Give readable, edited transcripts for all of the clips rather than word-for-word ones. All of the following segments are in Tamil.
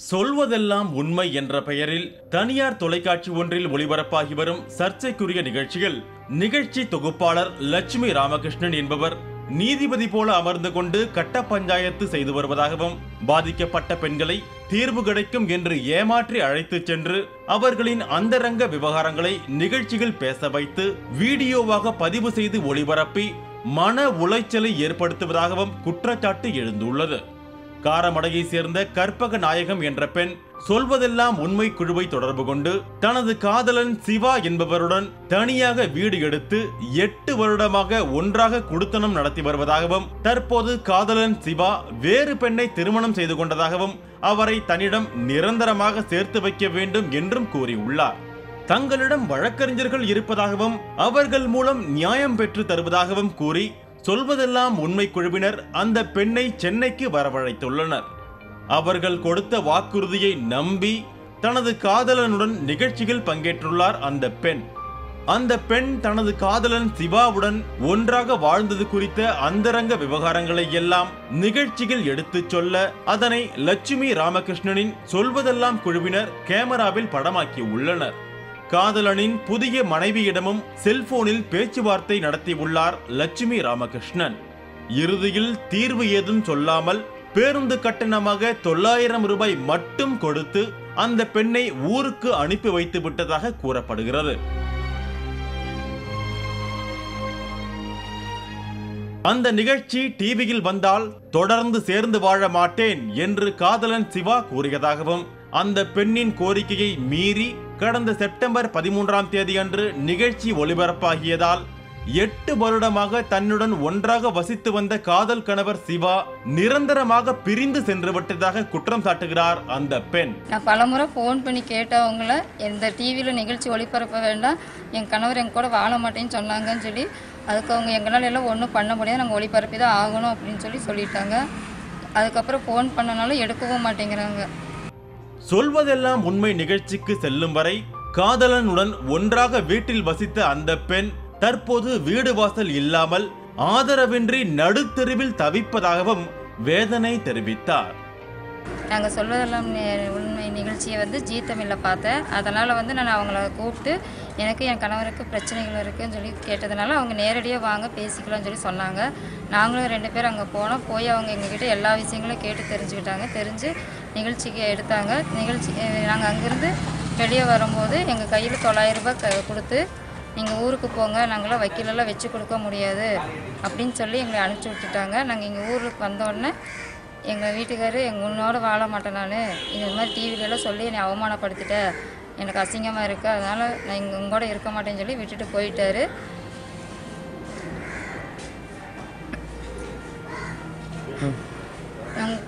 சொல்வதெல்லாம் உண்மை என்ற பெயரில் தனியார் தொலைக்காட்சி ஒன்றில் ஒளிபரப்பாகி வரும் சர்ச்சைக்குரிய நிகழ்ச்சிகள் நிகழ்ச்சி தொகுப்பாளர் லட்சுமி ராமகிருஷ்ணன் என்பவர் நீதிபதி போல அமர்ந்து கொண்டு கட்ட பஞ்சாயத்து செய்து வருவதாகவும், பாதிக்கப்பட்ட பெண்களை தீர்வு கிடைக்கும் என்று ஏமாற்றி அழைத்து சென்று அவர்களின் அந்தரங்க விவகாரங்களை நிகழ்ச்சிகள் பேச வைத்து வீடியோவாக பதிவு செய்து ஒளிபரப்பி மன உளைச்சலை ஏற்படுத்துவதாகவும் குற்றச்சாட்டு எழுந்துள்ளது. காரமடையை சேர்ந்த கற்பக நாயகம் என்ற பெண் சொல்வதெல்லாம் உண்மை குழுவை தொடர்பு கொண்டு தனது காதலன் சிவா என்பவருடன் தனியாக வீடு எடுத்து 8 வருடமாக ஒன்றாக குடித்தனம் நடத்தி வருவதாகவும், தற்போது காதலன் சிவா வேறு பெண்ணை திருமணம் செய்து கொண்டதாகவும் அவரை தன்னிடம் நிரந்தரமாக சேர்த்து வைக்க வேண்டும் என்றும் கூறியுள்ளார். தங்களிடம் வழக்கறிஞர்கள் இருப்பதாகவும் அவர்கள் மூலம் நியாயம் பெற்று தருவதாகவும் கூறி சொல்வதெல்லாம் உண்மை குழுவினர் அந்த பெண்ணை சென்னைக்கு வரவழைத்துள்ளனர். அவர்கள் கொடுத்த வாக்குறுதியை நம்பி தனது காதலனுடன் நிகழ்ச்சியில் பங்கேற்றுள்ளார் அந்த பெண் தனது காதலன் சிவாவுடன் ஒன்றாக வாழ்ந்தது குறித்த அந்தரங்க விவகாரங்களை எல்லாம் நிகழ்ச்சியில் எடுத்துச் சொல்ல அதனை லட்சுமி ராமகிருஷ்ணனின் சொல்வதெல்லாம் குழுவினர் கேமராவில் படமாக்கி உள்ளனர். காதலனின் புதிய மனைவியிடமும் செல்போனில் பேச்சுவார்த்தை நடத்தியுள்ளார் லட்சுமி ராமகிருஷ்ணன். இறுதியில் தீர்வு ஏதும் சொல்லாமல் பேருந்து கட்டணமாக 900 ரூபாய் மட்டும் கொடுத்து அந்த பெண்ணை ஊருக்கு அனுப்பி வைத்து விட்டதாக கூறப்படுகிறது. அந்த நிகழ்ச்சி டிவியில் வந்தால் தொடர்ந்து சேர்ந்து வாழ மாட்டேன் என்று காதலன் சிவா கூறியதாகவும், அந்த பெண்ணின் கோரிக்கையை மீறி கடந்த செப்டம்பர் 13ஆம் தேதி அன்று நிகழ்ச்சி ஒளிபரப்பாகியதால் 8 வருடமாக தன்னுடன் ஒன்றாக வசித்து வந்த காதல் கணவர் சிவா நிரந்தரமாக பிரிந்து சென்று விட்டதாக குற்றம் சாட்டுகிறார் அந்த பெண். நான் பலமுறை ஃபோன் பண்ணி கேட்டவங்கள எந்த டிவியில் நிகழ்ச்சி ஒளிபரப்ப வேண்டாம், என் கணவர் என் கூட வாழ மாட்டேன்னு சொன்னாங்கன்னு சொல்லி, அதுக்கு அவங்க எங்களால் எல்லாம் ஒன்றும் பண்ண முடியாது, நாங்கள் ஒளிபரப்பி தான் ஆகணும் அப்படின்னு சொல்லிட்டாங்க. அதுக்கப்புறம் ஃபோன் பண்ணனாலும் எடுக்கவும் மாட்டேங்கிறாங்க. சொல்வதெல்லாம் உண்மை நிகழ்ச்சிக்கு செல்லும் வரை காதலனுடன் ஒன்றாக வீட்டில் வசித்த அந்த பெண் தற்போது வீடு வாசல் இல்லாமல் ஆதரவின்றி நடுத்தெருவில் தவிப்பதாகவும் வேதனை தெரிவித்தார். நாங்கள் சொல்வதெல்லாம் உண்மை நிகழ்ச்சியை ஜீ தமிழில் பார்த்தேன். அதனால் நான் அவங்கள கூப்பிட்டு எனக்கு என் கணவருக்கு பிரச்சனைகள் இருக்குதுன்னு சொல்லி கேட்டதுனால அவங்க நேரடியாக வாங்க பேசிக்கலாம்னு சொல்லி சொன்னாங்க. நாங்களும் 2 பேர் அங்கே போனோம். போய் அவங்க எங்ககிட்ட எல்லா விஷயங்களும் கேட்டு தெரிஞ்சுக்கிட்டாங்க. தெரிஞ்சு நிகழ்ச்சிக்கு எடுத்தாங்க. நாங்கள் அங்கேருந்து வெளியே வரும்போது எங்கள் கையில் 900 ரூபாய் கொடுத்து நீங்கள் ஊருக்கு போங்க, நாங்களாம் வக்கீலெல்லாம் வச்சு கொடுக்க முடியாது அப்படின்னு சொல்லி எங்களை அனுப்பிச்சி விட்டுட்டாங்க. நாங்கள் இங்கே ஊருக்கு வந்தோடனே எங்கள் வீட்டுக்காரர் உன்னோட வாழ மாட்டேன், நான் இந்த மாதிரி டிவிலெல்லாம் சொல்லி என்னை அவமானப்படுத்திட்டேன், எனக்கு அசிங்கமாக இருக்குது, அதனால் நான் உங்களோட இருக்க மாட்டேன்னு சொல்லி விட்டுட்டு போயிட்டாரு. நாங்கள்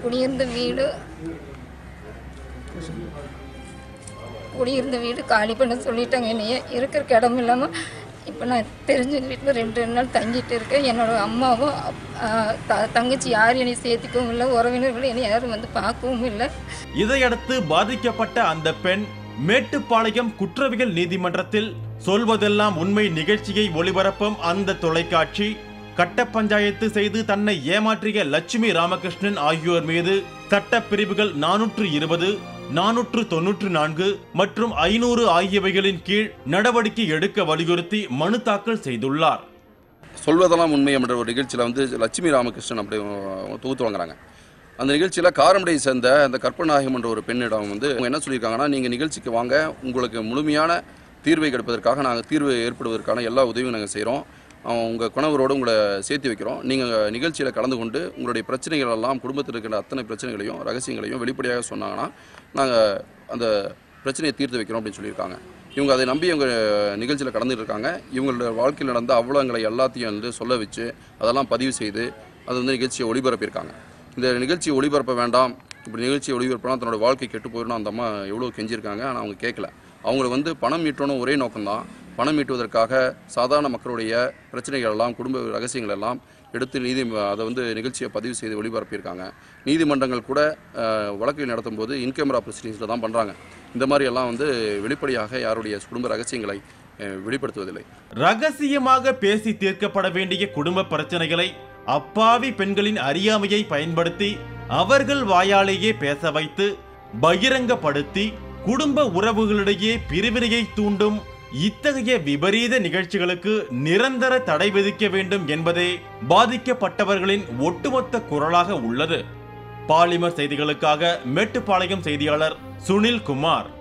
குடியிருந்த வீடு காலி பண்ண சொல்லிட்டாங்க. என்னைய இருக்கிற இடம் இல்லாமல் இப்போ நான் தெரிஞ்ச வீட்டில் 2 நாள் தங்கிட்டு இருக்கேன். என்னோட அம்மாவும் தங்கச்சி யாரும் என்னை சேர்த்துக்கவும் இல்லை, உறவினர்கள் என்னை யாரும் பார்க்கவும் இல்லை. இதையடுத்து பாதிக்கப்பட்ட அந்த பெண் மேட்டுப்பாளையம் குற்றவியல் நீதிமன்றத்தில் சொல்வதெல்லாம் உண்மை நிகழ்ச்சியை ஒளிபரப்பும் அந்த தொலைக்காட்சி கட்ட பஞ்சாயத்து செய்து தன்னை ஏமாற்றிய லட்சுமி ராமகிருஷ்ணன் ஆகியோர் மீது சட்ட பிரிவுகள் 420, 494 மற்றும் 500 ஆகியவைகளின் கீழ் நடவடிக்கை எடுக்க வலியுறுத்தி மனு தாக்கல் செய்துள்ளார். சொல்வதெல்லாம் உண்மை என்ற ஒரு நிகழ்ச்சியில் லட்சுமி ராமகிருஷ்ணன் அப்படி தொகுத்து வாங்குறாங்க. அந்த நிகழ்ச்சியில் காரமடையை சேர்ந்த அந்த கற்பநாயகம் என்ற ஒரு பெண்ணிடம் அவங்க என்ன சொல்லியிருக்காங்கன்னா, நீங்கள் நிகழ்ச்சிக்கு வாங்க, உங்களுக்கு முழுமையான தீர்வை கிடைப்பதற்காக நாங்கள் தீர்வு ஏற்படுவதற்கான எல்லா உதவியும் நாங்கள் செய்கிறோம், உங்கள் கணவரோடு உங்களை சேர்த்து வைக்கிறோம், நீங்கள் நிகழ்ச்சியில் கலந்து கொண்டு உங்களுடைய பிரச்சனைகள் எல்லாம் குடும்பத்தில் இருக்கிற அத்தனை பிரச்சனைகளையும் ரகசியங்களையும் வெளிப்படையாக சொன்னாங்கன்னா நாங்கள் அந்த பிரச்சனையை தீர்த்து வைக்கிறோம் அப்படின்னு சொல்லியிருக்காங்க. இவங்க அதை நம்பி இவங்க நிகழ்ச்சியில் கலந்துட்டு இருக்காங்க. இவங்களோட வாழ்க்கையில் நடந்த அவலங்களை எல்லாத்தையும் சொல்ல வச்சு அதெல்லாம் பதிவு செய்து அது நிகழ்ச்சியை ஒளிபரப்பியிருக்காங்க. இந்த நிகழ்ச்சியை ஒளிபரப்ப வேண்டாம், இப்படி நிகழ்ச்சியை ஒளிபரப்பினா தன்னோட வாழ்க்கை கெட்டு போயிடணும், அந்த அம்மா எவ்வளோ கெஞ்சிருக்காங்க. ஆனால் அவங்க கேட்கல. அவங்களுக்கு பணம் ஈட்டணும் ஒரே நோக்கம்தான். பணம் ஈட்டுவதற்காக சாதாரண மக்களுடைய பிரச்சனைகள் எல்லாம் குடும்ப ரகசியங்கள் எல்லாம் எடுத்து அதை நிகழ்ச்சியை பதிவு செய்து ஒளிபரப்பியிருக்காங்க. நீதிமன்றங்கள் கூட வழக்குகள் நடத்தும் போது இன்கேமரா ப்ரொசீடிங்ஸில் தான் பண்ணுறாங்க. இந்த மாதிரி எல்லாம் வெளிப்படையாக யாருடைய குடும்ப ரகசியங்களை வெளிப்படுத்துவதில்லை. ரகசியமாக பேசி தீர்க்கப்பட வேண்டிய குடும்ப பிரச்சனைகளை அப்பாவி பெண்களின் அறியாமையை பயன்படுத்தி அவர்கள் வாயாலேயே பேச வைத்து பகிரங்கப்படுத்தி குடும்ப உறவுகளிடையே பிரிவினையை தூண்டும் இத்தகைய விபரீத நிகழ்ச்சிகளுக்கு நிரந்தர தடை விதிக்க வேண்டும் என்பதே பாதிக்கப்பட்டவர்களின் ஒட்டுமொத்த குரலாக உள்ளது. பாலிமர் செய்திகளுக்காக மேட்டுப்பாளையம் செய்தியாளர் சுனில் குமார்.